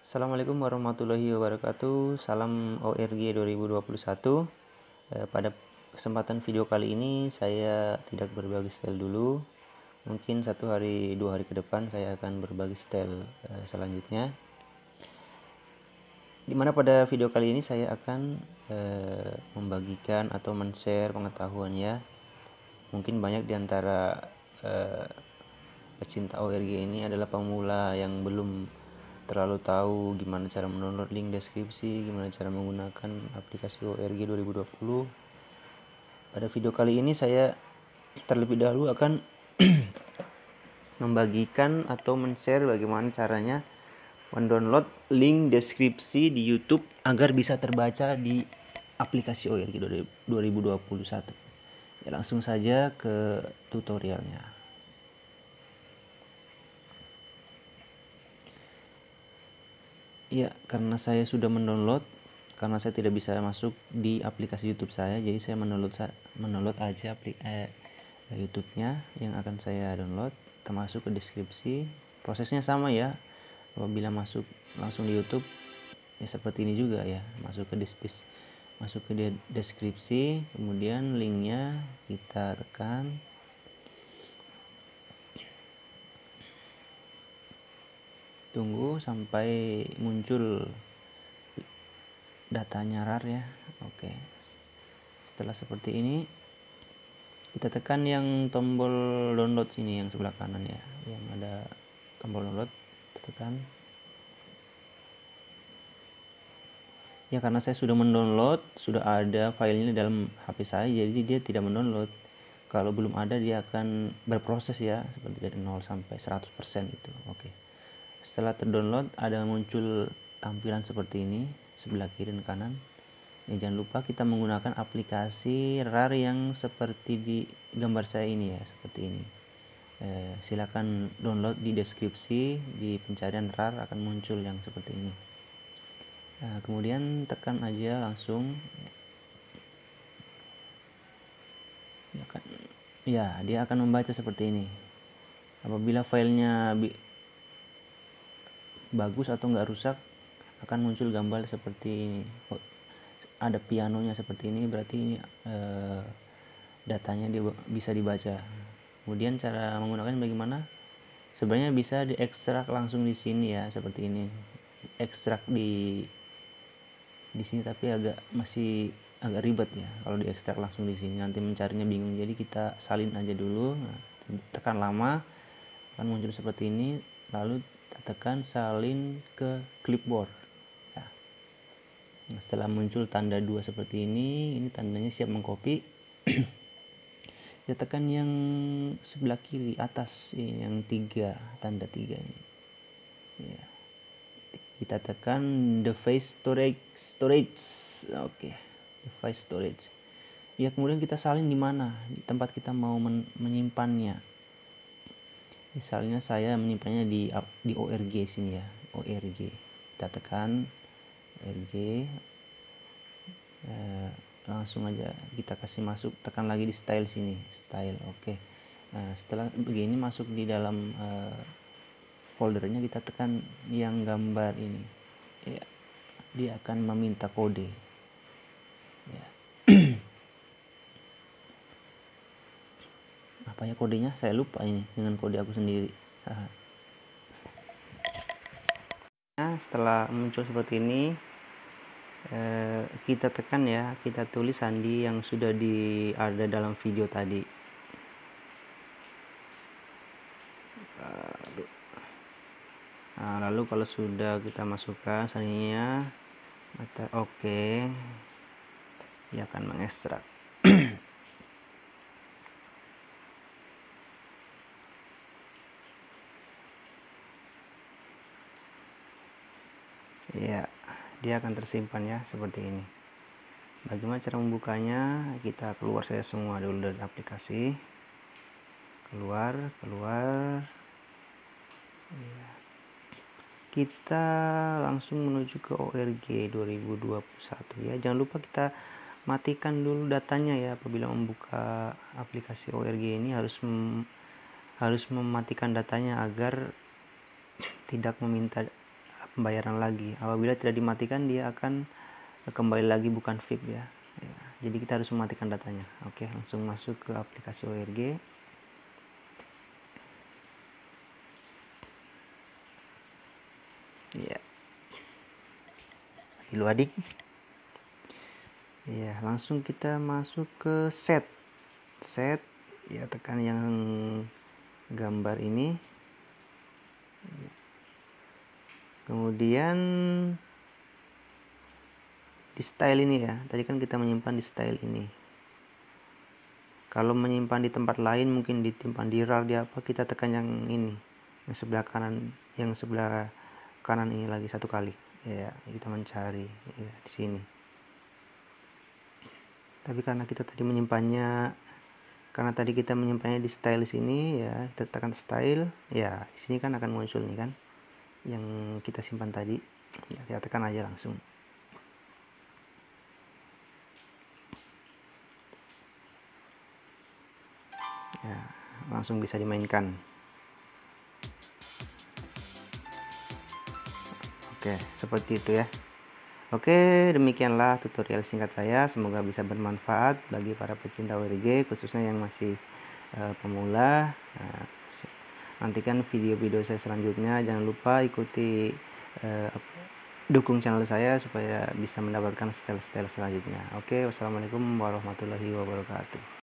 Assalamualaikum warahmatullahi wabarakatuh. Salam ORG 2021. Pada kesempatan video kali ini saya tidak berbagi style dulu. Mungkin 1 hari 2 hari ke depan saya akan berbagi style selanjutnya. Dimana pada video kali ini saya akan membagikan atau men-share pengetahuan ya. Mungkin banyak diantara pecinta ORG ini adalah pemula yang belum terlalu tahu gimana cara mendownload link deskripsi, gimana cara menggunakan aplikasi ORG 2020. Pada video kali ini saya terlebih dahulu akan membagikan atau men-share bagaimana caranya mendownload link deskripsi di YouTube agar bisa terbaca di aplikasi ORG 2021. Ya, langsung saja ke tutorialnya. Ya, karena saya sudah mendownload, karena saya tidak bisa masuk di aplikasi YouTube saya, jadi saya mendownload aja YouTube-nya yang akan saya download, termasuk ke deskripsi. Prosesnya sama ya. Apabila masuk langsung di YouTube ya seperti ini juga ya, masuk ke deskripsi, kemudian linknya kita tekan. Tunggu sampai muncul datanya RAR ya. Oke. Setelah seperti ini kita tekan yang tombol download sini yang sebelah kanan ya, yang ada tombol download, kita tekan. Ya, karena saya sudah mendownload, sudah ada filenya dalam HP saya, jadi dia tidak mendownload. Kalau belum ada dia akan berproses ya, seperti dari 0 sampai 100% itu. Oke. Setelah terdownload ada muncul tampilan seperti ini sebelah kiri dan kanan. Ya, jangan lupa kita menggunakan aplikasi RAR yang seperti di gambar saya ini ya, seperti ini. Silakan download di deskripsi, di pencarian RAR akan muncul yang seperti ini. Nah, kemudian tekan aja langsung. Ya, dia akan membaca seperti ini. Apabila filenya bagus atau nggak rusak, akan muncul gambar seperti ini. Ada pianonya seperti ini, berarti ini datanya bisa dibaca. Kemudian cara menggunakan bagaimana? Sebenarnya bisa diekstrak langsung di sini ya, seperti ini. Ekstrak di sini, tapi masih agak ribet ya kalau diekstrak langsung di sini, nanti mencarinya bingung. Jadi kita salin aja dulu. Nah, tekan lama akan muncul seperti ini, lalu tekan salin ke clipboard ya. Nah, setelah muncul tanda 2 seperti ini tandanya siap mengcopy. Kita tekan yang sebelah kiri atas yang 3, tanda 3 ini ya. Kita tekan device storage. Oke. Device storage ya. Kemudian kita salin di mana, di tempat kita mau menyimpannya. Misalnya saya menyimpannya di ORG sini ya, ORG. Kita tekan ORG, langsung aja kita kasih masuk, tekan lagi di style sini, style. Oke. Nah, setelah begini masuk di dalam foldernya, kita tekan yang gambar ini ya, dia akan meminta kode ya. Apa ya kodenya, saya lupa ini dengan kode aku sendiri. Nah, setelah muncul seperti ini kita tekan ya, kita tulis sandi yang sudah ada dalam video tadi. Nah, lalu kalau sudah kita masukkan sandinya, maka oke, dia akan mengekstrak. Ya, dia akan tersimpan ya seperti ini. Bagaimana cara membukanya? Kita keluar saya semua dulu dari aplikasi, keluar ya. Kita langsung menuju ke ORG 2021 ya. Jangan lupa kita matikan dulu datanya ya. Apabila membuka aplikasi ORG ini harus mematikan datanya agar tidak meminta pembayaran lagi. Apabila tidak dimatikan dia akan kembali lagi bukan VIP ya. Jadi kita harus mematikan datanya. Oke, langsung masuk ke aplikasi ORG. Ya, dulu adik. Ya, langsung kita masuk ke set. Ya, tekan yang gambar ini. Kemudian di style ini ya, tadi kan kita menyimpan di style ini. Kalau menyimpan di tempat lain, mungkin disimpan di RAR, di apa, kita tekan yang ini, yang sebelah kanan ini lagi satu kali. Ya, kita mencari ya, di sini. Tapi karena kita tadi menyimpannya di style sini ya, kita tekan style, ya di sini kan akan muncul nih kan, yang kita simpan tadi. Ya, kita tekan aja langsung. Ya, langsung bisa dimainkan. Oke, seperti itu ya. Oke, demikianlah tutorial singkat saya. Semoga bisa bermanfaat bagi para pecinta ORG, khususnya yang masih pemula. Nantikan video-video saya selanjutnya. Jangan lupa ikuti dukung channel saya supaya bisa mendapatkan style-style selanjutnya. Oke, wassalamualaikum warahmatullahi wabarakatuh.